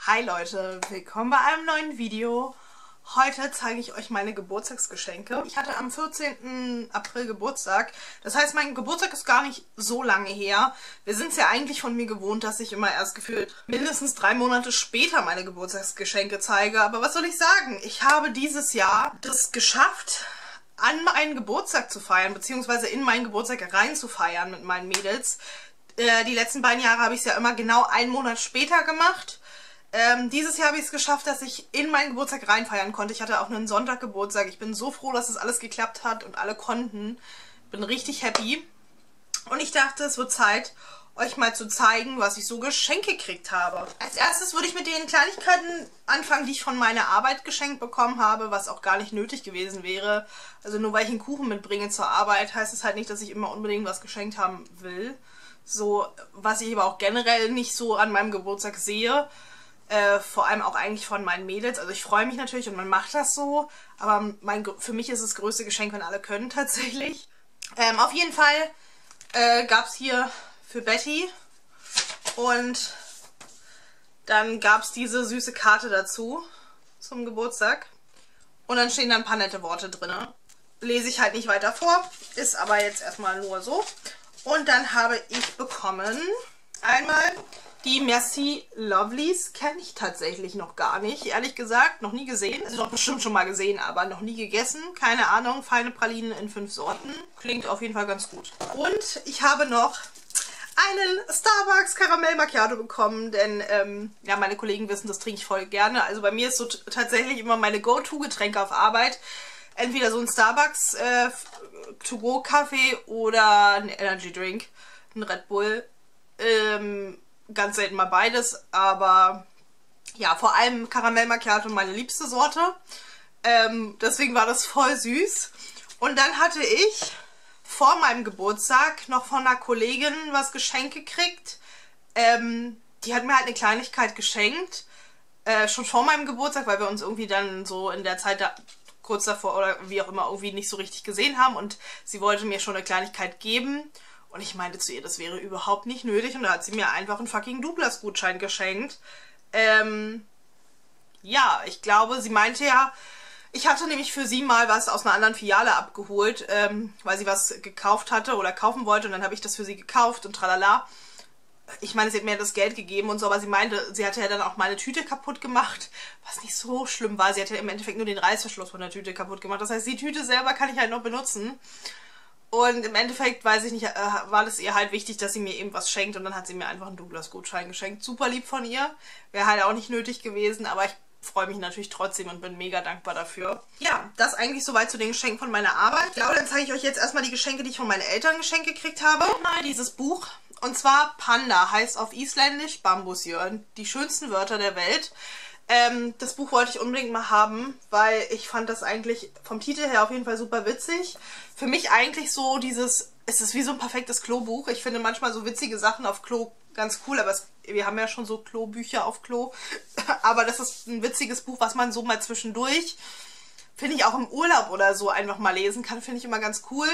Hi Leute, willkommen bei einem neuen Video. Heute zeige ich euch meine Geburtstagsgeschenke. Ich hatte am 14. April Geburtstag. Das heißt, mein Geburtstag ist gar nicht so lange her. Wir sind es ja eigentlich von mir gewohnt, dass ich immer erst gefühlt mindestens 3 Monate später meine Geburtstagsgeschenke zeige. Aber was soll ich sagen? Ich habe dieses Jahr das geschafft, an meinen Geburtstag zu feiern, beziehungsweise in meinen Geburtstag rein zu feiern mit meinen Mädels. Die letzten beiden Jahre habe ich es ja immer genau einen Monat später gemacht. Dieses Jahr habe ich es geschafft, dass ich in meinen Geburtstag reinfeiern konnte. Ich hatte auch einen Sonntag Geburtstag. Ich bin so froh, dass das alles geklappt hat und alle konnten. Bin richtig happy. Und ich dachte, es wird Zeit, euch mal zu zeigen, was ich so geschenkt gekriegt habe. Als erstes würde ich mit den Kleinigkeiten anfangen, die ich von meiner Arbeit geschenkt bekommen habe, was auch gar nicht nötig gewesen wäre. Also nur weil ich einen Kuchen mitbringe zur Arbeit, heißt es halt nicht, dass ich immer unbedingt was geschenkt haben will. So, was ich aber auch generell nicht so an meinem Geburtstag sehe. Vor allem auch eigentlich von meinen Mädels. Also ich freue mich natürlich und man macht das so, aber für mich ist es das größte Geschenk, wenn alle können tatsächlich. Auf jeden Fall gab es hier für Betty und dann gab es diese süße Karte dazu zum Geburtstag und dann stehen da ein paar nette Worte drin. Lese ich halt nicht weiter vor, ist aber jetzt erstmal nur so. Und dann habe ich bekommen einmal die Merci Lovelies, kenne ich tatsächlich noch gar nicht, ehrlich gesagt, noch nie gesehen. Also doch bestimmt schon mal gesehen, aber noch nie gegessen. Keine Ahnung, feine Pralinen in 5 Sorten. Klingt auf jeden Fall ganz gut. Und ich habe noch einen Starbucks Karamell Macchiato bekommen, denn ja, meine Kollegen wissen, das trinke ich voll gerne. Also bei mir ist so tatsächlich immer meine Go-To-Getränke auf Arbeit. Entweder so ein Starbucks To-Go-Kaffee oder ein Energy Drink, ein Red Bull. Ganz selten mal beides, aber ja, vor allem Karamell Macchiato meine liebste Sorte. Deswegen war das voll süß. Und dann hatte ich vor meinem Geburtstag noch von einer Kollegin was geschenkt gekriegt. Die hat mir halt eine Kleinigkeit geschenkt, schon vor meinem Geburtstag, weil wir uns irgendwie dann so in der Zeit da kurz davor oder wie auch immer irgendwie nicht so richtig gesehen haben und sie wollte mir schon eine Kleinigkeit geben. Und ich meinte zu ihr, das wäre überhaupt nicht nötig. Und da hat sie mir einfach einen fucking Douglas-Gutschein geschenkt. Ja, ich glaube, sie meinte ja, ich hatte nämlich für sie mal was aus einer anderen Filiale abgeholt, weil sie was gekauft hatte oder kaufen wollte. Und dann habe ich das für sie gekauft und tralala. Ich meine, sie hat mir das Geld gegeben und so, aber sie meinte, sie hatte ja dann auch meine Tüte kaputt gemacht, was nicht so schlimm war. Sie hatte im Endeffekt nur den Reißverschluss von der Tüte kaputt gemacht. Das heißt, die Tüte selber kann ich halt noch benutzen. Und im Endeffekt, weiß ich nicht, war das ihr halt wichtig, dass sie mir eben was schenkt. Und dann hat sie mir einfach einen Douglas-Gutschein geschenkt. Super lieb von ihr. Wäre halt auch nicht nötig gewesen, aber ich freue mich natürlich trotzdem und bin mega dankbar dafür. Ja, das eigentlich soweit zu den Geschenken von meiner Arbeit. Ich glaube, dann zeige ich euch jetzt erstmal die Geschenke, die ich von meinen Eltern geschenkt gekriegt habe. Mal dieses Buch. Und zwar Panda, heißt auf Isländisch Bambusjörn. Die schönsten Wörter der Welt. Das Buch wollte ich unbedingt mal haben, weil ich fand das eigentlich vom Titel her auf jeden Fall super witzig. Für mich eigentlich so es ist wie so ein perfektes Klobuch. Ich finde manchmal so witzige Sachen auf Klo ganz cool, aber wir haben ja schon so Klobücher auf Klo. Aber das ist ein witziges Buch, was man so mal zwischendurch, finde ich auch im Urlaub oder so einfach mal lesen kann, finde ich immer ganz cool.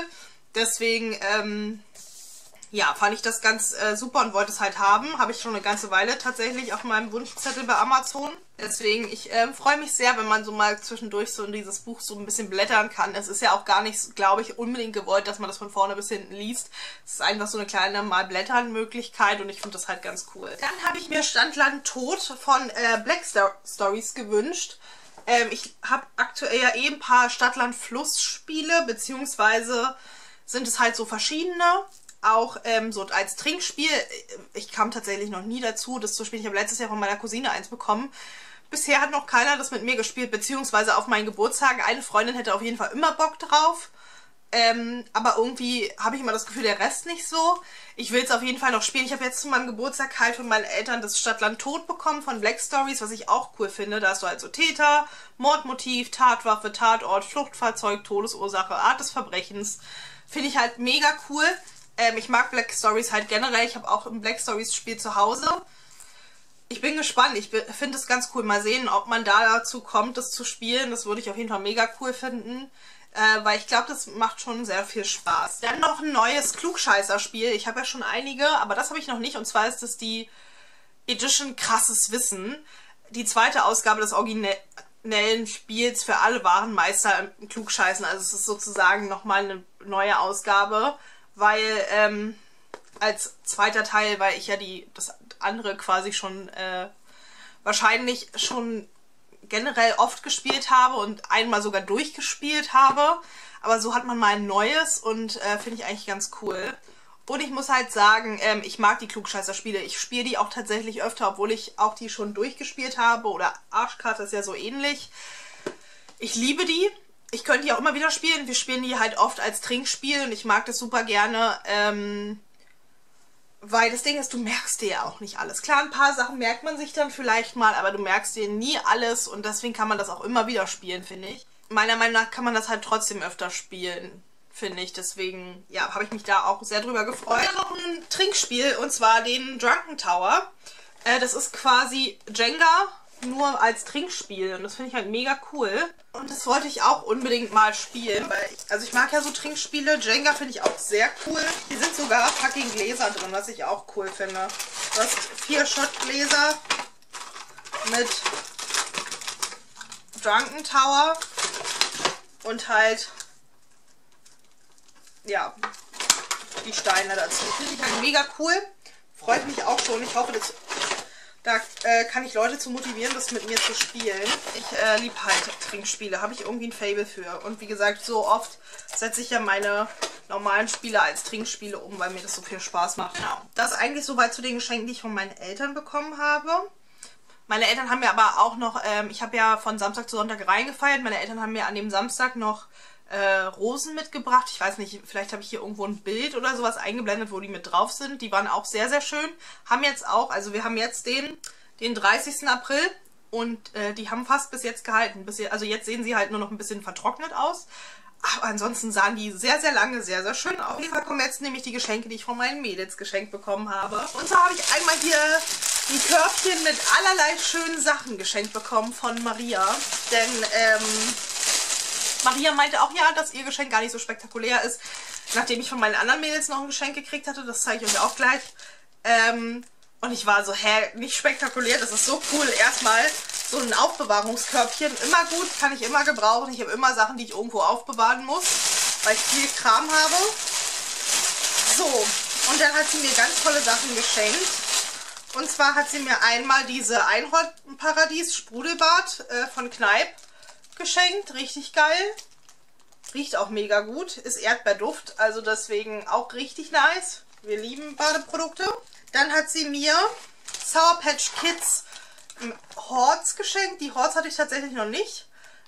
Deswegen, ja, fand ich das ganz super und wollte es halt haben. Habe ich schon eine ganze Weile tatsächlich auf meinem Wunschzettel bei Amazon. Deswegen, ich freue mich sehr, wenn man so mal zwischendurch so in dieses Buch so ein bisschen blättern kann. Es ist ja auch gar nicht, glaube ich, unbedingt gewollt, dass man das von vorne bis hinten liest. Es ist einfach so eine kleine Mal-Blättern-Möglichkeit und ich finde das halt ganz cool. Dann habe ich mir Stadtland Tod von Black Stories gewünscht. Ich habe aktuell ja ein paar Stadtland Fluss Spiele, beziehungsweise sind es halt so verschiedene. Auch so als Trinkspiel. Ich kam tatsächlich noch nie dazu, das zu spielen. Ich habe letztes Jahr von meiner Cousine eins bekommen. Bisher hat noch keiner das mit mir gespielt, beziehungsweise auf meinen Geburtstagen. Eine Freundin hätte auf jeden Fall immer Bock drauf. Aber irgendwie habe ich immer das Gefühl, der Rest nicht so. Ich will es auf jeden Fall noch spielen. Ich habe jetzt zu meinem Geburtstag halt von meinen Eltern das Stadtland Tod bekommen von Black Stories, was ich auch cool finde. Da hast du halt so Täter, Mordmotiv, Tatwaffe, Tatort, Fluchtfahrzeug, Todesursache, Art des Verbrechens. Finde ich halt mega cool. Ich mag Black Stories halt generell. Ich habe auch ein Black Stories Spiel zu Hause. Ich bin gespannt. Ich finde es ganz cool. Mal sehen, ob man da dazu kommt, das zu spielen. Das würde ich auf jeden Fall mega cool finden. Weil ich glaube, das macht schon sehr viel Spaß. Dann noch ein neues Klugscheißer-Spiel. Ich habe ja schon einige, aber das habe ich noch nicht. Und zwar ist das die Edition Krasses Wissen. die zweite Ausgabe des originellen Spiels für alle wahren Meister im Klugscheißen. Also es ist sozusagen nochmal eine neue Ausgabe, weil als zweiter Teil, weil ich ja das andere quasi schon wahrscheinlich schon generell oft gespielt habe und einmal sogar durchgespielt habe. Aber so hat man mal ein neues und finde ich eigentlich ganz cool. Und ich muss halt sagen, ich mag die Klugscheißer-Spiele. Ich spiele die auch tatsächlich öfter, obwohl ich auch die schon durchgespielt habe. Oder Arschkarte ist ja so ähnlich. Ich liebe die. Ich könnte die auch immer wieder spielen. Wir spielen die halt oft als Trinkspiel und ich mag das super gerne. Weil das Ding ist, du merkst dir ja auch nicht alles. Klar, ein paar Sachen merkt man sich dann vielleicht mal, aber du merkst dir nie alles und deswegen kann man das auch immer wieder spielen, finde ich. Meiner Meinung nach kann man das halt trotzdem öfter spielen, finde ich. Deswegen, ja, habe ich mich da auch sehr drüber gefreut. Ja, noch ein Trinkspiel und zwar den Drunken Tower. Das ist quasi Jenga, nur als Trinkspiel und das finde ich halt mega cool. Und das wollte ich auch unbedingt mal spielen, weil ich mag ja so Trinkspiele. Jenga finde ich auch sehr cool. Hier sind sogar fucking Gläser drin, was ich auch cool finde. Du hast 4 Shotgläser mit Drunken Tower und halt, ja, die Steine dazu. Finde ich halt mega cool. Freut mich auch schon. Ich hoffe, da kann ich Leute zu motivieren, das mit mir zu spielen. Ich liebe halt Trinkspiele. Habe ich irgendwie ein Faible für. Und wie gesagt, so oft setze ich ja meine normalen Spiele als Trinkspiele um, weil mir das so viel Spaß macht. Genau. Das ist eigentlich soweit zu den Geschenken, die ich von meinen Eltern bekommen habe. Meine Eltern haben mir aber auch noch, ich habe ja von Samstag zu Sonntag reingefeiert. Meine Eltern haben mir an dem Samstag noch Rosen mitgebracht. Ich weiß nicht, vielleicht habe ich hier irgendwo ein Bild oder sowas eingeblendet, wo die mit drauf sind. Die waren auch sehr, sehr schön. Haben jetzt auch, also wir haben jetzt den 30. April und die haben fast bis jetzt gehalten. Also jetzt sehen sie halt nur noch ein bisschen vertrocknet aus. Aber ansonsten sahen die sehr, sehr lange sehr, sehr schön aus. Auf jeden Fall kommen jetzt nämlich die Geschenke, die ich von meinen Mädels geschenkt bekommen habe. Und zwar habe ich einmal hier ein Körbchen mit allerlei schönen Sachen geschenkt bekommen von Maria. Denn, Maria meinte auch ja, dass ihr Geschenk gar nicht so spektakulär ist. Nachdem ich von meinen anderen Mädels noch ein Geschenk gekriegt hatte, das zeige ich euch auch gleich. Und ich war so, hä, nicht spektakulär, das ist so cool. Erstmal so ein Aufbewahrungskörbchen, immer gut, kann ich immer gebrauchen. Ich habe immer Sachen, die ich irgendwo aufbewahren muss, weil ich viel Kram habe. So, und dann hat sie mir ganz tolle Sachen geschenkt. Und zwar hat sie mir einmal diese Einhornparadies Sprudelbad von Kneipp geschenkt. Richtig geil. Riecht auch mega gut. Ist Erdbeerduft, also deswegen auch richtig nice. Wir lieben Badeprodukte. Dann hat sie mir Sour Patch Kids Horts geschenkt. Die Horts hatte ich tatsächlich noch nicht.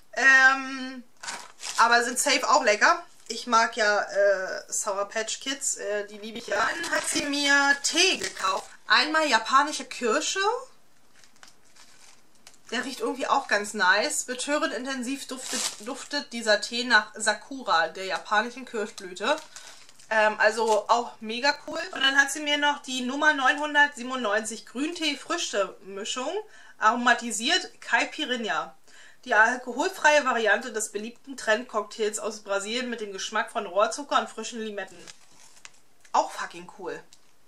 Aber sind safe auch lecker. Ich mag ja Sour Patch Kids. Die liebe ich ja. Dann hat sie mir Tee gekauft. Einmal japanische Kirsche. Der riecht irgendwie auch ganz nice. Betörend intensiv duftet dieser Tee nach Sakura, der japanischen Kirschblüte. Also auch mega cool. Und dann hat sie mir noch die Nummer 997 Grüntee-Früchte-Mischung aromatisiert Caipirinha. Die alkoholfreie Variante des beliebten Trendcocktails aus Brasilien mit dem Geschmack von Rohrzucker und frischen Limetten. Auch fucking cool.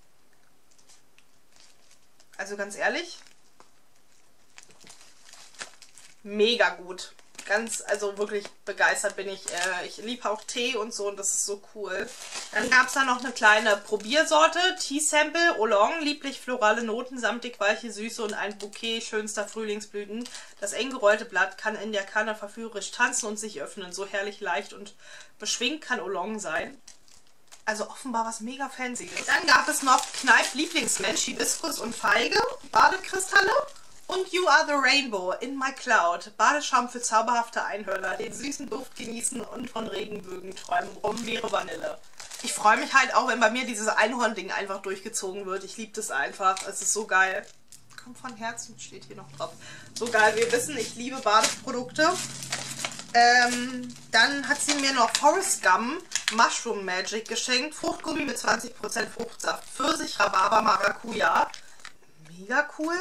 Also ganz ehrlich, mega gut. Also wirklich begeistert bin ich. Ich liebe auch Tee und so und das ist so cool. Dann gab es da noch eine kleine Probiersorte. Tea Sample Oolong, lieblich florale Noten, samtig weiche Süße und ein Bouquet schönster Frühlingsblüten. Das eng gerollte Blatt kann in der Kanne verführerisch tanzen und sich öffnen. So herrlich leicht und beschwingt kann Oolong sein. Also offenbar was mega Fancyes. Dann gab es noch Kneipp Lieblingsmensch, Hibiskus und Feige, Badekristalle. Und You Are the Rainbow in My Cloud. Badeschaum für zauberhafte Einhörner, den süßen Duft genießen und von Regenbögen träumen. Brombeere Vanille. Ich freue mich halt auch, wenn bei mir dieses Einhorn-Ding einfach durchgezogen wird. Ich liebe das einfach. Es ist so geil. Kommt von Herzen, steht hier noch drauf. So geil. Wir wissen, ich liebe Badeprodukte. Dann hat sie mir noch Forest Gum Mushroom Magic geschenkt. Fruchtgummi mit 20% Fruchtsaft. Pfirsich, Rhabarber, Maracuja. Mega cool.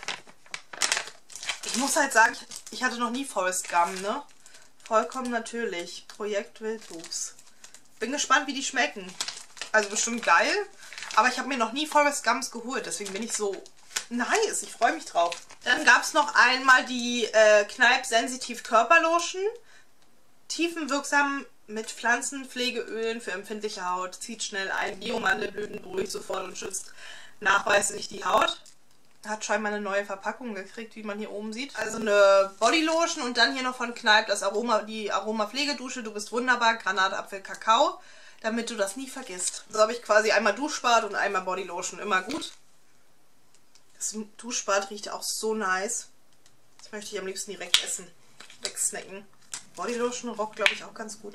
Ich muss halt sagen, ich hatte noch nie Forest Gum, ne? Vollkommen natürlich. Projekt Wildwuchs. Bin gespannt, wie die schmecken. Also bestimmt geil. Aber ich habe mir noch nie Forest Gums geholt. Deswegen bin ich so nice. Ich freue mich drauf. Dann gab gab es noch einmal die Kneipp Sensitiv Körperlotion. Tiefenwirksam mit Pflanzenpflegeölen für empfindliche Haut. Zieht schnell ein. Biomandelblüten beruhigt sofort und schützt nachweislich die Haut. Hat scheinbar eine neue Verpackung gekriegt, wie man hier oben sieht. Also eine Bodylotion und dann hier noch von Kneipp das die Aroma-Pflegedusche. Du bist wunderbar. Granatapfel, Kakao. Damit du das nie vergisst. So habe ich quasi einmal Duschbad und einmal Bodylotion. Immer gut. Das Duschbad riecht auch so nice. Das möchte ich am liebsten direkt essen. Wegsnacken. Bodylotion rockt, glaube ich, auch ganz gut.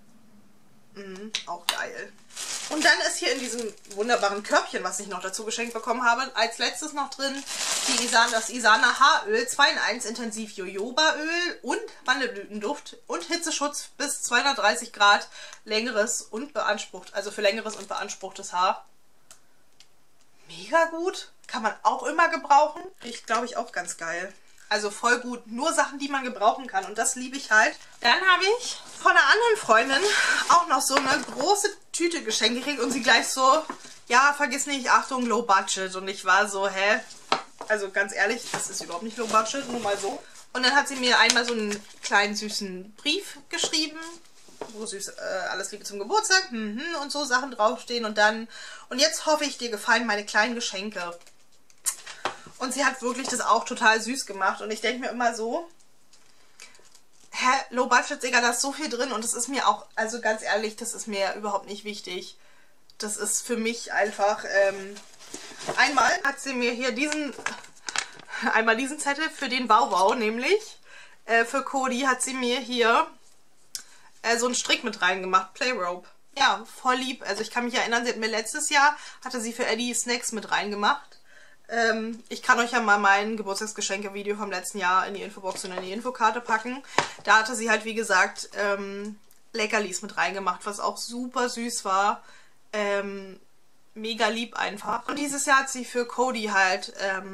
Auch geil. Und dann ist hier in diesem wunderbaren Körbchen, was ich noch dazu geschenkt bekommen habe, als letztes noch drin das Isana Haaröl 2 in 1 Intensiv Jojobaöl und Mandelblütenduft und Hitzeschutz bis 230 Grad längeres und beansprucht, also für längeres und beanspruchtes Haar. Mega gut. Kann man auch immer gebrauchen. Riecht, glaube ich, auch ganz geil. Also voll gut. Nur Sachen, die man gebrauchen kann. Und das liebe ich halt. Dann habe ich von einer anderen Freundin auch noch so eine große Tüte geschenkt gekriegt. Und sie gleich so, ja, vergiss nicht, Achtung, Low Budget. Und ich war so, hä? Also ganz ehrlich, das ist überhaupt nicht Low Budget, nur mal so. Und dann hat sie mir einmal so einen kleinen süßen Brief geschrieben. Wo süß, alles Liebe zum Geburtstag und so Sachen draufstehen. Und jetzt hoffe ich, dir gefallen meine kleinen Geschenke. Und sie hat wirklich das auch total süß gemacht. Und ich denke mir immer so, hä, Low Budget, Digga, da ist so viel drin. Und das ist mir auch, also ganz ehrlich, das ist mir überhaupt nicht wichtig. Das ist für mich einfach, einmal hat sie mir hier diesen Zettel für den Wauwau, nämlich für Cody hat sie mir hier so einen Strick mit reingemacht, Playrope. Ja, voll lieb. Also ich kann mich erinnern, sie hat mir letztes Jahr, hatte sie für Eddie Snacks mit reingemacht. Ich kann euch ja mal mein Geburtstagsgeschenke-Video vom letzten Jahr in die Infobox und in die Infokarte packen. Da hatte sie halt, wie gesagt, Leckerlis mit reingemacht, was auch super süß war. Mega lieb einfach. Und dieses Jahr hat sie für Cody halt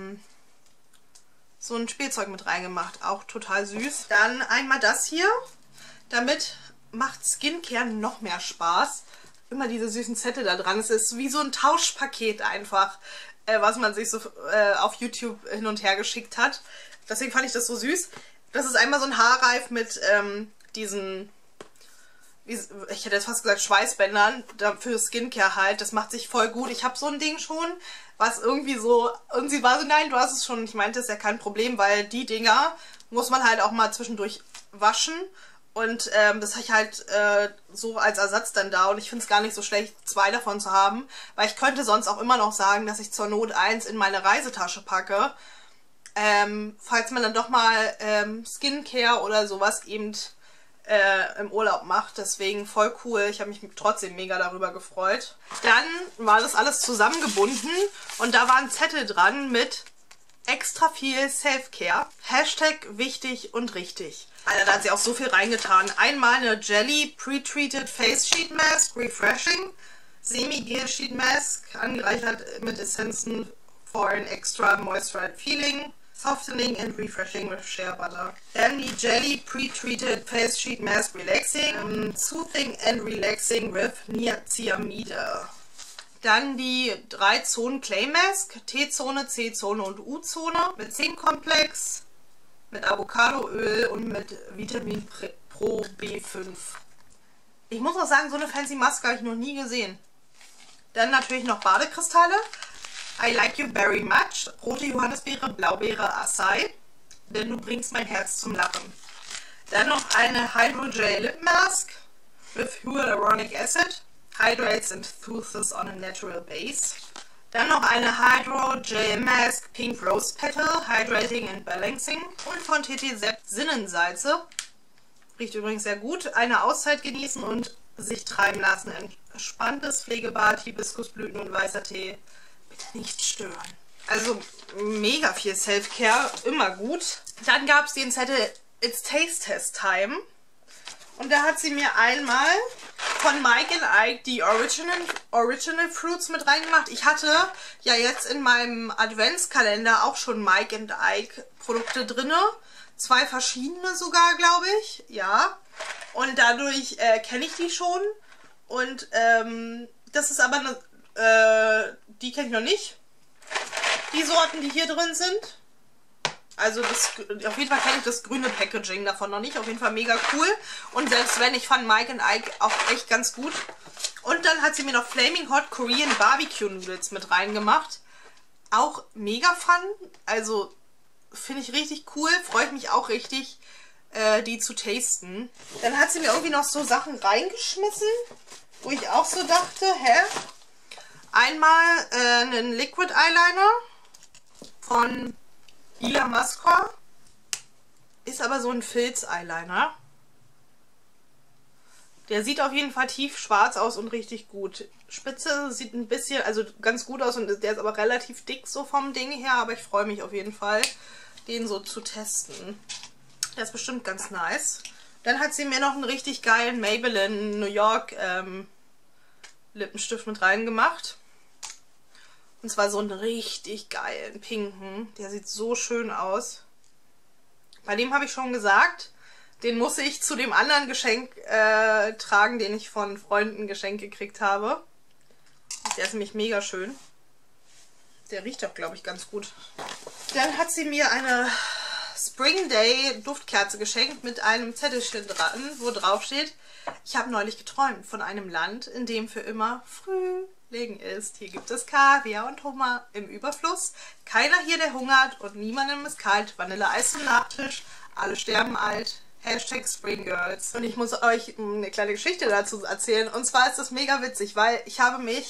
so ein Spielzeug mit reingemacht. Auch total süß. Dann einmal das hier. Damit macht Skincare noch mehr Spaß. Immer diese süßen Zettel da dran. Es ist wie so ein Tauschpaket einfach, was man sich so auf YouTube hin und her geschickt hat. Deswegen fand ich das so süß. Das ist einmal so ein Haarreif mit diesen, ich hätte jetzt fast gesagt Schweißbändern, für Skincare halt. Das macht sich voll gut. Ich habe so ein Ding schon, was irgendwie so, und sie war so, nein, du hast es schon. Ich meinte, das ist ja kein Problem, weil die Dinger muss man halt auch mal zwischendurch waschen. Und das habe ich halt so als Ersatz dann da. Und ich finde es gar nicht so schlecht, 2 davon zu haben. Weil ich könnte sonst auch immer noch sagen, dass ich zur Not 1 in meine Reisetasche packe. Falls man dann doch mal Skincare oder sowas eben im Urlaub macht. Deswegen voll cool. Ich habe mich trotzdem mega darüber gefreut. Dann war das alles zusammengebunden. Und da war ein Zettel dran mit extra viel Self-Care. Hashtag wichtig und richtig. Alter, da hat sie auch so viel reingetan. Einmal eine Jelly Pre-Treated Face Sheet Mask, Refreshing. Semi-Gel Sheet Mask, angereichert mit Essenzen for an extra moisturized feeling. Softening and Refreshing with Shea Butter. Dann die Jelly Pre-Treated Face Sheet Mask Relaxing. Soothing and Relaxing with Niacinamide. Dann die 3 Zonen Clay Mask. T-Zone, C-Zone und U-Zone. Mit Zinkkomplex. Mit Avocadoöl und mit Vitamin Pro B5. Ich muss auch sagen, so eine fancy Maske habe ich noch nie gesehen. Dann natürlich noch Badekristalle. I like you very much. Rote Johannisbeere, Blaubeere, Acai. Denn du bringst mein Herz zum Lachen. Dann noch eine Hydrogel Lip Mask with Hyaluronic Acid. Hydrates and soothes on a natural base. Dann noch eine Hydro Gel Mask Pink Rose Petal, Hydrating and Balancing. Und von TT Sepp Sinnensalze. Riecht übrigens sehr gut. Eine Auszeit genießen und sich treiben lassen. Entspanntes Pflegebad, Hibiskusblüten und weißer Tee. Bitte nicht stören. Also mega viel Self-Care, immer gut. Dann gab es den Zettel It's Taste Test Time. Und da hat sie mir einmal von Mike & Ike die Original Fruits mit reingemacht. Ich hatte ja jetzt in meinem Adventskalender auch schon Mike & Ike Produkte drin. 2 verschiedene sogar, glaube ich. Ja. Und dadurch kenne ich die schon. Und das ist aber eine, die kenne ich noch nicht. Die Sorten, die hier drin sind. Also auf jeden Fall kenne ich das grüne Packaging davon noch nicht. Auf jeden Fall mega cool. Und selbst wenn, ich fand Mike and Ike auch echt ganz gut. Und dann hat sie mir noch Flaming Hot Korean Barbecue Noodles mit reingemacht. Auch mega fun. Also finde ich richtig cool. Freue ich mich auch richtig, die zu tasten. Dann hat sie mir irgendwie noch so Sachen reingeschmissen, wo ich auch so dachte, hä? Einmal einen Liquid Eyeliner von Ila Mascara. Ist aber so ein Filz-Eyeliner. Der sieht auf jeden Fall tiefschwarz aus und richtig gut. Spitze sieht ein bisschen, also ganz gut aus und der ist aber relativ dick so vom Ding her. Aber ich freue mich auf jeden Fall, den so zu testen. Der ist bestimmt ganz nice. Dann hat sie mir noch einen richtig geilen Maybelline New York Lippenstift mit reingemacht. Und zwar so einen richtig geilen pinken. Der sieht so schön aus. Bei dem habe ich schon gesagt, den muss ich zu dem anderen Geschenk tragen, den ich von Freunden geschenkt gekriegt habe. Der ist nämlich mega schön. Der riecht auch, glaube ich, ganz gut. Dann hat sie mir eine Spring Day Duftkerze geschenkt mit einem Zettelchen dran, wo drauf steht: Ich habe neulich geträumt von einem Land, in dem für immer Frühling ist. Hier gibt es Kaviar und Hummer im Überfluss. Keiner hier, der hungert und niemandem ist kalt. Vanilleeis zum Nachtisch. Alle sterben alt. Hashtag Spring Girls. Und ich muss euch eine kleine Geschichte dazu erzählen. Und zwar ist das mega witzig, weil ich habe mich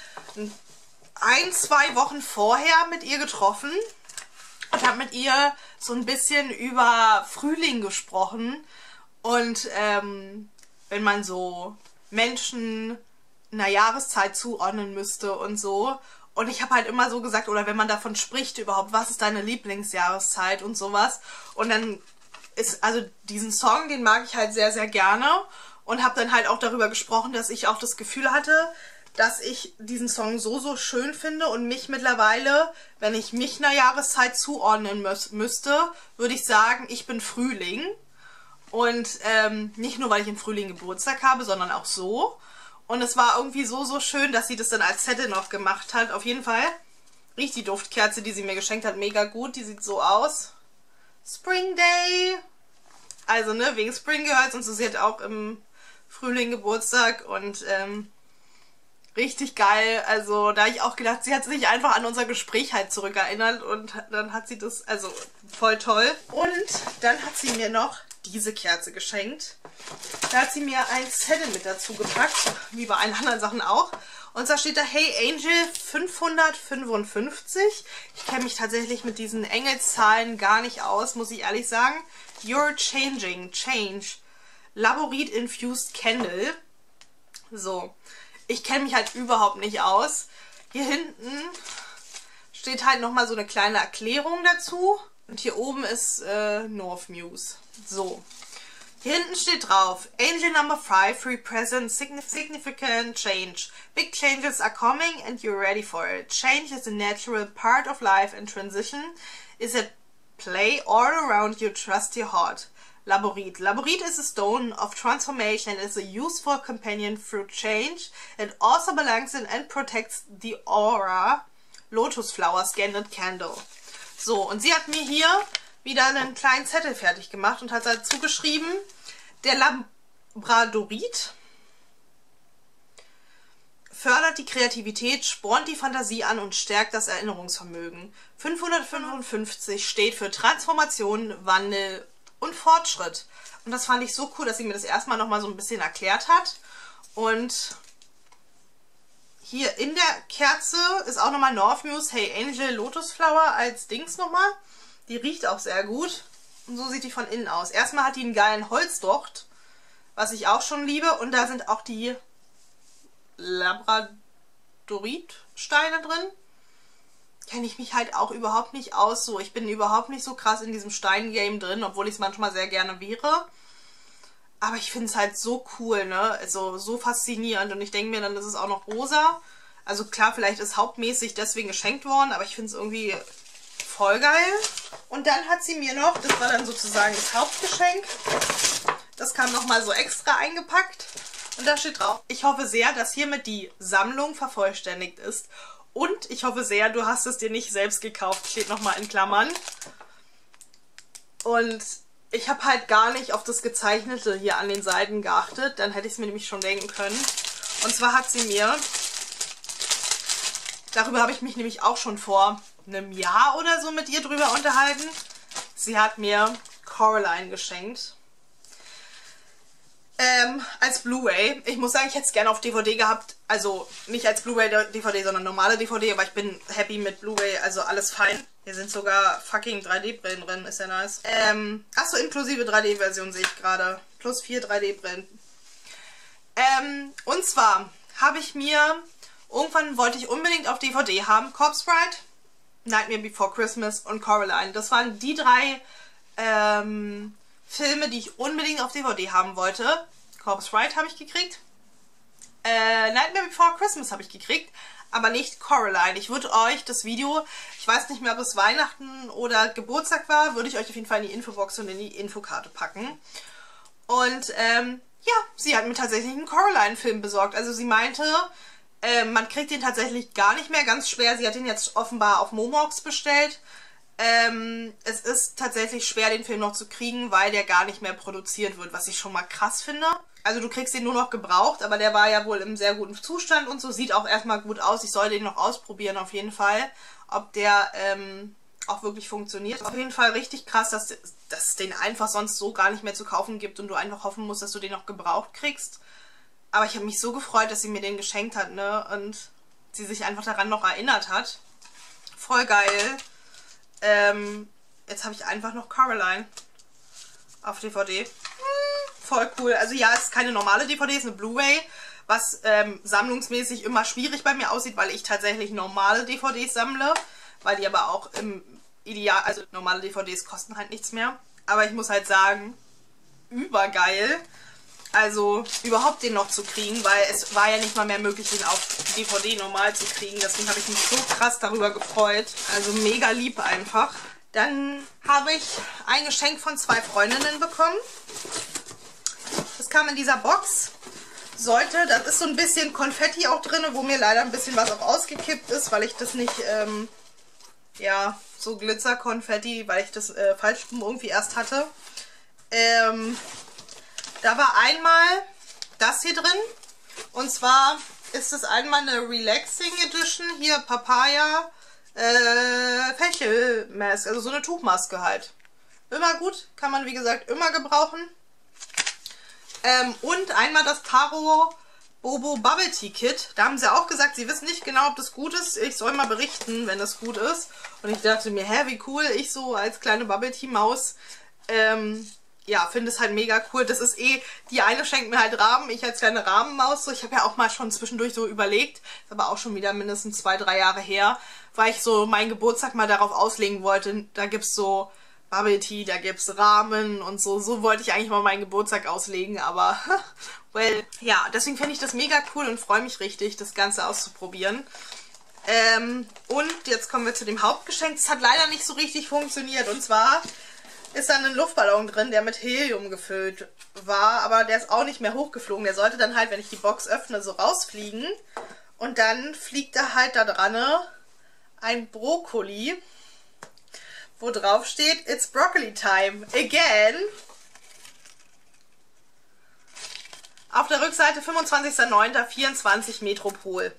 1-2 Wochen vorher mit ihr getroffen und habe mit ihr so ein bisschen über Frühling gesprochen. Und wenn man so Menschen einer Jahreszeit zuordnen müsste und so. Und ich habe halt immer so gesagt, oder wenn man davon spricht überhaupt, was ist deine Lieblingsjahreszeit und sowas. Und dann ist, also diesen Song, den mag ich halt sehr, sehr gerne. Und habe dann halt auch darüber gesprochen, dass ich auch das Gefühl hatte, dass ich diesen Song so schön finde und mich mittlerweile, wenn ich mich einer Jahreszeit zuordnen müsste, würde ich sagen, ich bin Frühling. Und nicht nur, weil ich im Frühling Geburtstag habe, sondern auch so. Und es war irgendwie so schön, dass sie das dann als Zettel noch gemacht hat. Auf jeden Fall riecht die Duftkerze, die sie mir geschenkt hat, mega gut. Die sieht so aus. Spring Day. Also, ne, wegen Spring Girls und so. Sie hat auch im Frühling Geburtstag und richtig geil. Also, da habe ich auch gedacht, sie hat sich einfach an unser Gespräch halt zurückerinnert und dann hat sie das, also voll toll. Und dann hat sie mir noch diese Kerze geschenkt. Da hat sie mir ein Zettel mit dazu gepackt, wie bei allen anderen Sachen auch. Und zwar steht da: Hey Angel 555. Ich kenne mich tatsächlich mit diesen Engelszahlen gar nicht aus, muss ich ehrlich sagen. You're changing. Change. Laborit Infused Candle. So. Ich kenne mich halt überhaupt nicht aus. Hier hinten steht halt nochmal so eine kleine Erklärung dazu. Und hier oben ist North Muse. So. Hier hinten steht drauf: Angel number 5 represents significant change. Big changes are coming and you're ready for it. Change is a natural part of life and transition is at play all around you. Trust your heart. Laborit. Laborit is a stone of transformation and is a useful companion through change. It also belongs in and protects the aura. Lotus Flower Scented Candle. So, und sie hat mir hier wieder einen kleinen Zettel fertig gemacht und hat dazu geschrieben: Der Labradorit fördert die Kreativität, spornt die Fantasie an und stärkt das Erinnerungsvermögen. 555 steht für Transformation, Wandel und Fortschritt. Und das fand ich so cool, dass sie mir das erstmal nochmal so ein bisschen erklärt hat. Und hier in der Kerze ist auch nochmal North Muse Hey Angel Lotus Flower als Dings nochmal. Die riecht auch sehr gut. Und so sieht die von innen aus. Erstmal hat die einen geilen Holzdocht, was ich auch schon liebe. Und da sind auch die Labradorit-Steine drin. Kenne ich mich halt auch überhaupt nicht aus. So, ich bin überhaupt nicht so krass in diesem Stein-Game drin, obwohl ich es manchmal sehr gerne wäre. Aber ich finde es halt so cool, ne? Also so faszinierend. Und ich denke mir dann, das ist auch noch rosa. Also klar, vielleicht ist hauptmäßig deswegen geschenkt worden, aber ich finde es irgendwie voll geil. Und dann hat sie mir noch, das war dann sozusagen das Hauptgeschenk, das kam nochmal so extra eingepackt. Und da steht drauf: Ich hoffe sehr, dass hiermit die Sammlung vervollständigt ist. Und ich hoffe sehr, du hast es dir nicht selbst gekauft. Steht nochmal in Klammern. Und ich habe halt gar nicht auf das Gezeichnete hier an den Seiten geachtet. Dann hätte ich es mir nämlich schon denken können. Und zwar hat sie mir, darüber habe ich mich nämlich auch schon vor einem Jahr oder so mit ihr drüber unterhalten. Sie hat mir Coraline geschenkt. Als Blu-ray. Ich muss sagen, ich hätte es gerne auf DVD gehabt. Also nicht als Blu-ray-DVD, sondern normale DVD. Aber ich bin happy mit Blu-ray. Also alles fein. Hier sind sogar fucking 3D-Brillen drin. Ist ja nice. Achso, inklusive 3D-Version sehe ich gerade. Plus 4 3D-Brillen. Und zwar habe ich mir... Irgendwann wollte ich unbedingt auf DVD haben. Corpse Bride, Nightmare Before Christmas und Coraline. Das waren die drei Filme, die ich unbedingt auf DVD haben wollte. Corpse Bride habe ich gekriegt. Nightmare Before Christmas habe ich gekriegt. Aber nicht Coraline. Ich würde euch das Video, ich weiß nicht mehr, ob es Weihnachten oder Geburtstag war, würde ich euch auf jeden Fall in die Infobox und in die Infokarte packen. Und ja, sie hat mir tatsächlich einen Coraline-Film besorgt. Also sie meinte... man kriegt den tatsächlich gar nicht mehr, ganz schwer. Sie hat den jetzt offenbar auf Momox bestellt. Es ist tatsächlich schwer, den Film noch zu kriegen, weil der gar nicht mehr produziert wird, was ich schon mal krass finde. Also du kriegst den nur noch gebraucht, aber der war ja wohl im sehr guten Zustand und so. Sieht auch erstmal gut aus. Ich soll den noch ausprobieren auf jeden Fall, ob der auch wirklich funktioniert. Auf jeden Fall richtig krass, dass es den einfach sonst so gar nicht mehr zu kaufen gibt und du einfach hoffen musst, dass du den noch gebraucht kriegst. Aber ich habe mich so gefreut, dass sie mir den geschenkt hat, ne? Und sie sich einfach daran noch erinnert hat. Voll geil. Jetzt habe ich einfach noch Coraline auf DVD. Voll cool. Also ja, es ist keine normale DVD, es ist eine Blu-ray. Was sammlungsmäßig immer schwierig bei mir aussieht, weil ich tatsächlich normale DVDs sammle. Weil die aber auch im Ideal, also normale DVDs kosten halt nichts mehr. Aber ich muss halt sagen, übergeil. Also überhaupt den noch zu kriegen, weil es war ja nicht mal mehr möglich, den auf DVD normal zu kriegen. Deswegen habe ich mich so krass darüber gefreut. Also mega lieb einfach. Dann habe ich ein Geschenk von 2 Freundinnen bekommen. Das kam in dieser Box. Das ist so ein bisschen Konfetti auch drin, wo mir leider ein bisschen was auch ausgekippt ist, weil ich das nicht, ja, so Glitzerkonfetti, weil ich das falsch irgendwie erst hatte. Da war einmal das hier drin. Und zwar ist es einmal eine Relaxing Edition. Hier Papaya Facial Mask. Also so eine Tuchmaske halt. Immer gut. Kann man wie gesagt immer gebrauchen. Und einmal das Taro Bobo Bubble Tea Kit. Da haben sie auch gesagt, sie wissen nicht genau, ob das gut ist. Ich soll mal berichten, wenn es gut ist. Und ich dachte mir, hä, wie cool. Ich so als kleine Bubble Tea Maus. Ja, finde es halt mega cool. Das ist die eine schenkt mir halt Rahmen, ich als kleine Rahmenmaus. So, ich habe ja auch mal schon zwischendurch so überlegt, ist aber auch schon wieder mindestens 2, 3 Jahre her, weil ich so meinen Geburtstag mal darauf auslegen wollte. Da gibt's so Bubble Tea, da gibt's Rahmen und so. So wollte ich eigentlich mal meinen Geburtstag auslegen, aber well, ja, deswegen finde ich das mega cool und freue mich richtig, das Ganze auszuprobieren. Und jetzt kommen wir zu dem Hauptgeschenk. Das hat leider nicht so richtig funktioniert. Und zwar ist da ein Luftballon drin, der mit Helium gefüllt war, aber der ist auch nicht mehr hochgeflogen. Der sollte dann halt, wenn ich die Box öffne, so rausfliegen. Und dann fliegt da halt da dran ein Brokkoli, wo drauf steht, It's Broccoli Time again. Auf der Rückseite 25.09.24 Metropol.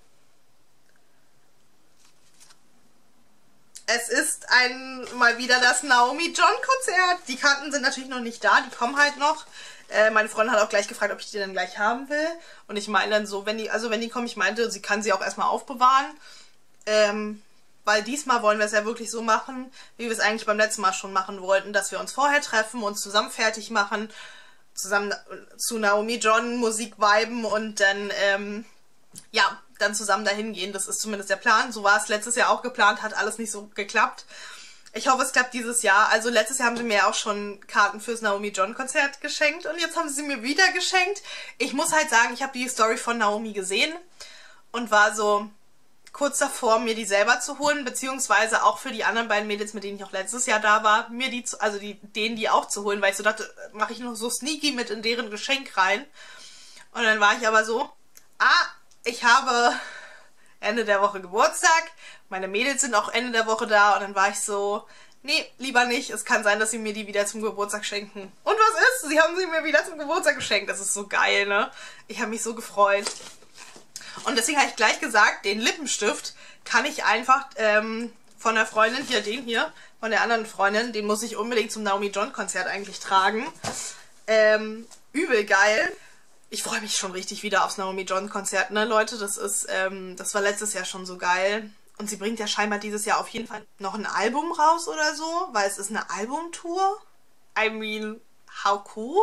Es ist mal wieder das Naomi John Konzert. Die Karten sind natürlich noch nicht da, die kommen halt noch. Meine Freundin hat auch gleich gefragt, ob ich die dann gleich haben will. Und ich meine dann so, wenn die kommen, ich meinte, sie kann sie auch erstmal aufbewahren. Weil diesmal wollen wir es ja wirklich so machen, wie wir es eigentlich beim letzten Mal schon machen wollten, dass wir uns vorher treffen, uns zusammen fertig machen, zusammen zu Naomi John Musik viben und dann, ja, dann zusammen dahin gehen. Das ist zumindest der Plan. So war es letztes Jahr auch geplant, hat alles nicht so geklappt. Ich hoffe, es klappt dieses Jahr. Also letztes Jahr haben sie mir auch schon Karten fürs Naomi John Konzert geschenkt und jetzt haben sie mir wieder geschenkt. Ich muss halt sagen, ich habe die Story von Naomi gesehen und war so kurz davor, mir die selber zu holen, beziehungsweise auch für die anderen beiden Mädels, mit denen ich auch letztes Jahr da war, mir die auch zu holen, weil ich so dachte, mache ich noch so sneaky mit in deren Geschenk rein. Und dann war ich aber so, ich habe Ende der Woche Geburtstag, meine Mädels sind auch Ende der Woche da und dann war ich so, nee, lieber nicht. Es kann sein, dass sie mir die wieder zum Geburtstag schenken. Und was ist? Sie haben sie mir wieder zum Geburtstag geschenkt. Das ist so geil, ne? Ich habe mich so gefreut. Und deswegen habe ich gleich gesagt, den Lippenstift kann ich einfach von der Freundin, hier, den hier, von der anderen Freundin, den muss ich unbedingt zum Naomi John Konzert eigentlich tragen. Übel geil. Ich freue mich schon richtig wieder aufs Naomi John Konzert, ne Leute? Das war letztes Jahr schon so geil. Und sie bringt ja scheinbar dieses Jahr auf jeden Fall noch ein Album raus oder so, weil es ist eine Albumtour. I mean, how cool?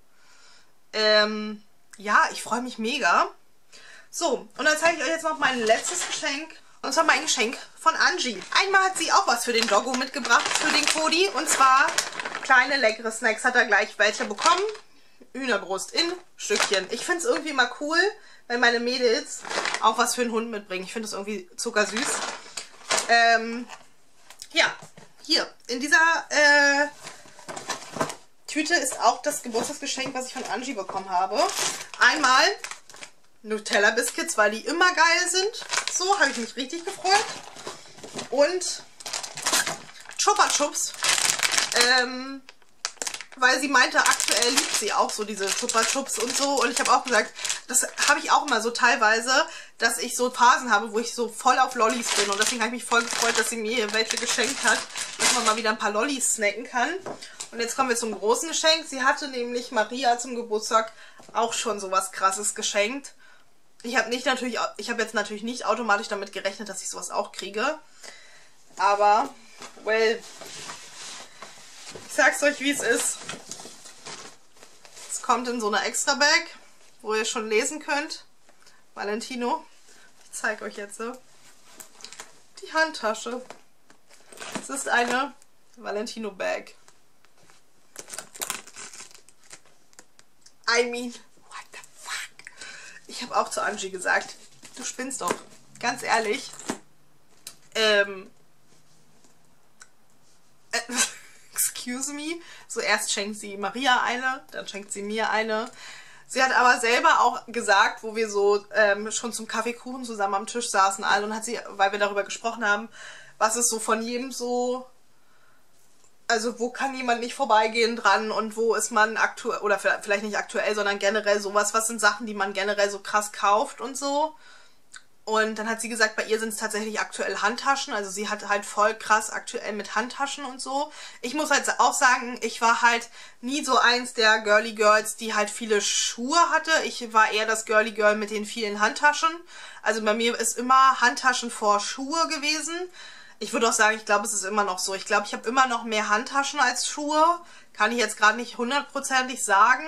Ja, ich freue mich mega. So, und dann zeige ich euch jetzt noch mein letztes Geschenk. Und zwar mein Geschenk von Angie. Einmal hat sie auch was für den Doggo mitgebracht, für den Cody. Und zwar kleine leckere Snacks. Hat er gleich welche bekommen. Hühnerbrust in Stückchen. Ich finde es irgendwie mal cool, wenn meine Mädels auch was für einen Hund mitbringen. Ich finde es irgendwie zuckersüß. Ja, hier in dieser Tüte ist auch das Geburtstagsgeschenk, was ich von Angie bekommen habe. Einmal Nutella Biscuits, weil die immer geil sind. So, habe ich mich richtig gefreut. Und Chupa Chups. Weil sie meinte, aktuell liebt sie auch so diese Chupa Chups und so. Und ich habe auch gesagt, das habe ich auch immer so teilweise, dass ich so Phasen habe, wo ich so voll auf Lollis bin. Und deswegen habe ich mich voll gefreut, dass sie mir hier welche geschenkt hat, dass man mal wieder ein paar Lollis snacken kann. Und jetzt kommen wir zum großen Geschenk. Sie hatte nämlich Maria zum Geburtstag auch schon sowas Krasses geschenkt. Ich habe jetzt natürlich nicht automatisch damit gerechnet, dass ich sowas auch kriege. Aber, well, ich sag's euch, wie es ist. Es kommt in so einer Extra-Bag, wo ihr schon lesen könnt. Valentino. Ich zeige euch jetzt so die Handtasche. Es ist eine Valentino-Bag. I mean, what the fuck? Ich habe auch zu Angie gesagt, du spinnst doch. Ganz ehrlich. Excuse me. So erst schenkt sie Maria eine, dann schenkt sie mir eine. Sie hat aber selber auch gesagt, wo wir so schon zum Kaffeekuchen zusammen am Tisch saßen alle und hat sie, weil wir darüber gesprochen haben, was ist so von jedem so, also wo kann jemand nicht vorbeigehen dran und wo ist man aktuell, oder vielleicht nicht aktuell, sondern generell sowas, was sind Sachen, die man generell so krass kauft und so. Und dann hat sie gesagt, bei ihr sind es tatsächlich aktuell Handtaschen. Also sie hat halt voll krass aktuell mit Handtaschen und so. Ich muss halt auch sagen, ich war halt nie so eins der Girly Girls, die halt viele Schuhe hatte. Ich war eher das Girly Girl mit den vielen Handtaschen. Also bei mir ist immer Handtaschen vor Schuhe gewesen. Ich würde auch sagen, ich glaube, es ist immer noch so. Ich glaube, ich habe immer noch mehr Handtaschen als Schuhe. Kann ich jetzt gerade nicht hundertprozentig sagen.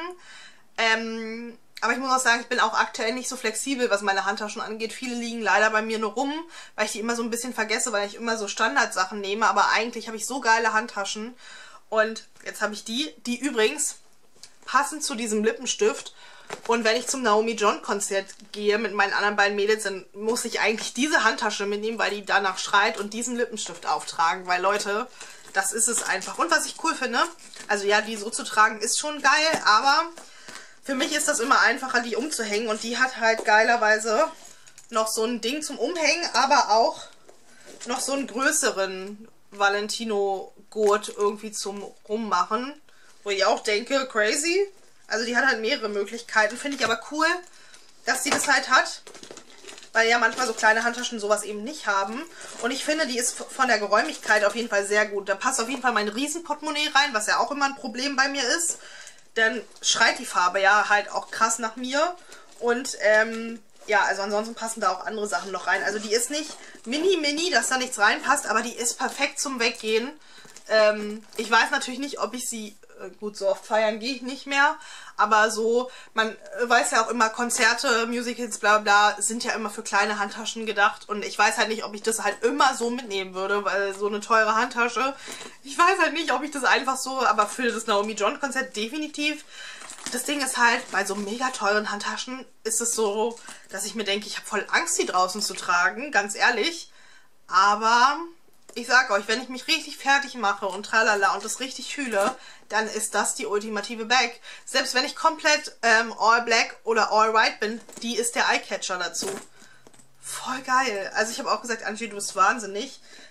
Aber ich muss auch sagen, ich bin auch aktuell nicht so flexibel, was meine Handtaschen angeht. Viele liegen leider bei mir nur rum, weil ich die immer so ein bisschen vergesse, weil ich immer so Standardsachen nehme. Aber eigentlich habe ich so geile Handtaschen. Und jetzt habe ich die übrigens passend zu diesem Lippenstift. Und wenn ich zum Naomi John Konzert gehe mit meinen anderen beiden Mädels, dann muss ich eigentlich diese Handtasche mitnehmen, weil die danach schreit und diesen Lippenstift auftragen. Weil Leute, das ist es einfach. Und was ich cool finde, also ja, die so zu tragen ist schon geil, aber für mich ist das immer einfacher, die umzuhängen. Und die hat halt geilerweise noch so ein Ding zum Umhängen, aber auch noch so einen größeren Valentino-Gurt irgendwie zum Rummachen. Wo ich auch denke, crazy. Also die hat halt mehrere Möglichkeiten. Finde ich aber cool, dass sie das halt hat. Weil ja manchmal so kleine Handtaschen sowas eben nicht haben. Und ich finde, die ist von der Geräumigkeit auf jeden Fall sehr gut. Da passt auf jeden Fall mein Riesenportemonnaie rein, was ja auch immer ein Problem bei mir ist. Dann schreit die Farbe ja halt auch krass nach mir. Und ja, also ansonsten passen da auch andere Sachen noch rein. Also die ist nicht mini, dass da nichts reinpasst, aber die ist perfekt zum Weggehen. Ich weiß natürlich nicht, ob ich sie, gut, so oft feiern gehe ich nicht mehr, aber so, man weiß ja auch immer, Konzerte, Musicals, bla bla, sind ja immer für kleine Handtaschen gedacht und ich weiß halt nicht, ob ich das halt immer so mitnehmen würde, weil so eine teure Handtasche, ich weiß halt nicht, ob ich das einfach so, aber für das Naomi John Konzert definitiv. Das Ding ist halt, bei so mega teuren Handtaschen ist es so, dass ich mir denke, ich habe voll Angst, die draußen zu tragen, ganz ehrlich, aber ich sag euch, wenn ich mich richtig fertig mache und tralala und das richtig fühle, dann ist das die ultimative Bag. Selbst wenn ich komplett all black oder all white bin, die ist der Eyecatcher dazu. Voll geil. Also ich habe auch gesagt, Angie, du bist wahnsinnig.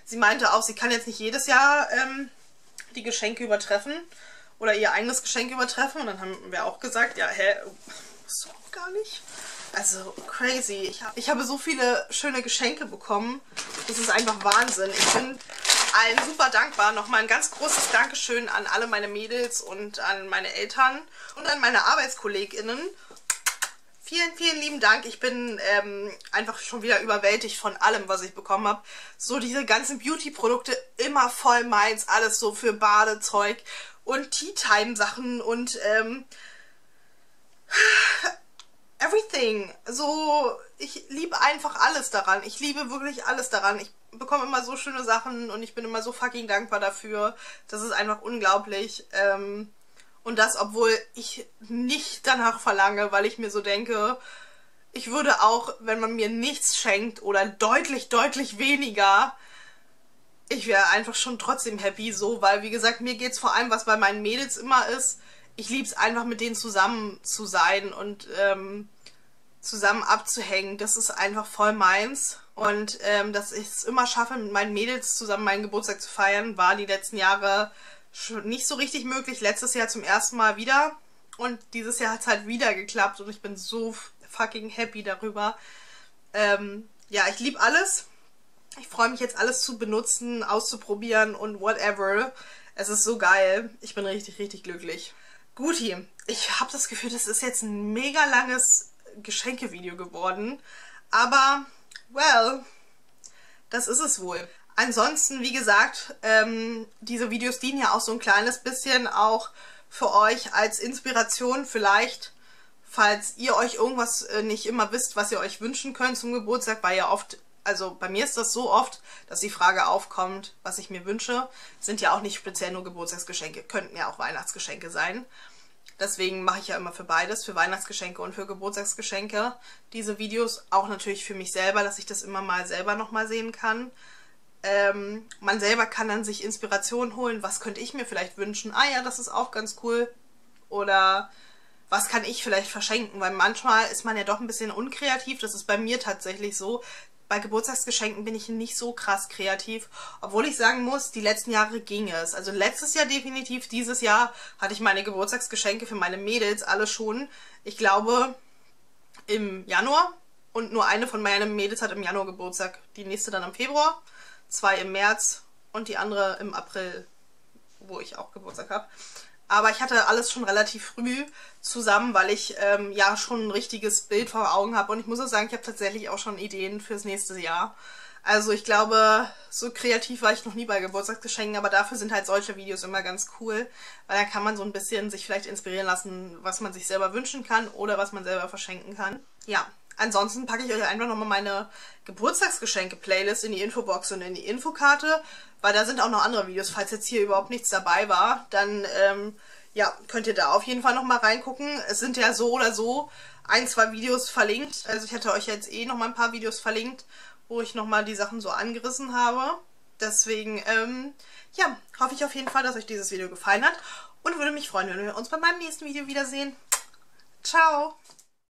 sie meinte auch, sie kann jetzt nicht jedes Jahr die Geschenke übertreffen oder ihr eigenes Geschenk übertreffen. Und dann haben wir auch gesagt, ja, so gar nicht. Also crazy. Ich habe so viele schöne Geschenke bekommen. Das ist einfach Wahnsinn. Ich bin allen super dankbar. Nochmal ein ganz großes Dankeschön an alle meine Mädels und an meine Eltern und an meine ArbeitskollegInnen. Vielen, vielen lieben Dank. Ich bin einfach schon wieder überwältigt von allem, was ich bekommen habe. So diese ganzen Beauty-Produkte, immer voll meins. Alles so für Badezeug und Tea-Time-Sachen und everything. So, ich liebe einfach alles daran. Ich liebe wirklich alles daran. Ich bekomme immer so schöne Sachen und ich bin immer so fucking dankbar dafür. Das ist einfach unglaublich. Und das, obwohl ich nicht danach verlange, weil ich mir so denke, ich würde auch, wenn man mir nichts schenkt oder deutlich, deutlich weniger, ich wäre einfach schon trotzdem happy so, weil wie gesagt, mir geht es vor allem, was bei meinen Mädels immer ist, ich liebe es einfach mit denen zusammen zu sein und zusammen abzuhängen. Das ist einfach voll meins. Und dass ich es immer schaffe, mit meinen Mädels zusammen meinen Geburtstag zu feiern, war die letzten Jahre schon nicht so richtig möglich. Letztes Jahr zum ersten Mal wieder. Und dieses Jahr hat es halt wieder geklappt. Und ich bin so fucking happy darüber. Ja, ich liebe alles. Ich freue mich jetzt alles zu benutzen, auszuprobieren und whatever. Es ist so geil. Ich bin richtig, richtig glücklich. Guti, ich habe das Gefühl, das ist jetzt ein mega langes Geschenkevideo geworden. Aber, well, das ist es wohl. Ansonsten, wie gesagt, diese Videos dienen ja auch so ein kleines bisschen auch für euch als Inspiration vielleicht, falls ihr euch irgendwas nicht immer wisst, was ihr euch wünschen könnt zum Geburtstag, weil ja oft, also bei mir ist das so oft, dass die Frage aufkommt, was ich mir wünsche. Sind ja auch nicht speziell nur Geburtstagsgeschenke, könnten ja auch Weihnachtsgeschenke sein. Deswegen mache ich ja immer für beides, für Weihnachtsgeschenke und für Geburtstagsgeschenke diese Videos. Auch natürlich für mich selber, dass ich das immer mal selber nochmal sehen kann. Man selber kann dann sich Inspiration holen, was könnte ich mir vielleicht wünschen. Ah ja, das ist auch ganz cool. Oder was kann ich vielleicht verschenken, weil manchmal ist man ja doch ein bisschen unkreativ. Das ist bei mir tatsächlich so. Bei Geburtstagsgeschenken bin ich nicht so krass kreativ, obwohl ich sagen muss, die letzten Jahre ging es. Also letztes Jahr definitiv, dieses Jahr hatte ich meine Geburtstagsgeschenke für meine Mädels alle schon, ich glaube, im Januar. Und nur eine von meinen Mädels hat im Januar Geburtstag, die nächste dann im Februar. 2 im März und die andere im April, wo ich auch Geburtstag habe. Aber ich hatte alles schon relativ früh zusammen, weil ich ja schon ein richtiges Bild vor Augen habe. Und ich muss auch sagen, ich habe tatsächlich auch schon Ideen fürs nächste Jahr. Also ich glaube, so kreativ war ich noch nie bei Geburtstagsgeschenken, aber dafür sind halt solche Videos immer ganz cool, weil da kann man so ein bisschen sich vielleicht inspirieren lassen, was man sich selber wünschen kann oder was man selber verschenken kann. Ja. Ansonsten packe ich euch einfach nochmal meine Geburtstagsgeschenke-Playlist in die Infobox und in die Infokarte, weil da sind auch noch andere Videos. Falls jetzt hier überhaupt nichts dabei war, dann ja, könnt ihr da auf jeden Fall nochmal reingucken. Es sind ja so oder so 1, 2 Videos verlinkt. Also ich hatte euch jetzt eh nochmal ein paar Videos verlinkt, wo ich nochmal die Sachen so angerissen habe. Deswegen, ja, hoffe ich auf jeden Fall, dass euch dieses Video gefallen hat und würde mich freuen, wenn wir uns bei meinem nächsten Video wiedersehen. Ciao!